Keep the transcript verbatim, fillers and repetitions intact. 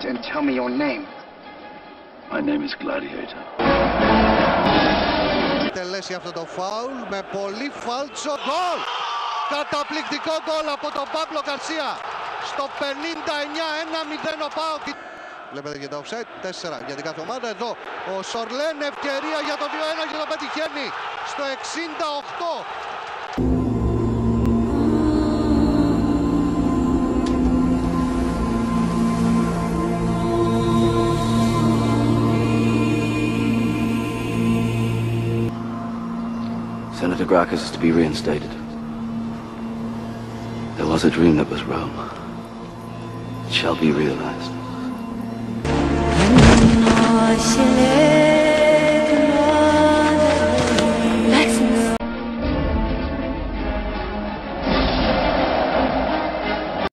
and tell me your name. My name is Gladiator. Τελέσει αυτό το φάουλ με πολύ φάλτσο γκολ. Καταπληκτικό γκολ από τον Παύλο Γκαρσία. Στο πενήντα εννιά ένα μηδέν ο ΠΑΟΚ. Βλέπετε και το offside, τέσσερα για την κάθε ομάδα. Εδώ ο Σορλέν, ευκαιρία για το δύο ένα και το πετυχαίνει στο εξήντα οκτώ. Senator Gracchus is to be reinstated. There was a dream that was Rome. It shall be realized.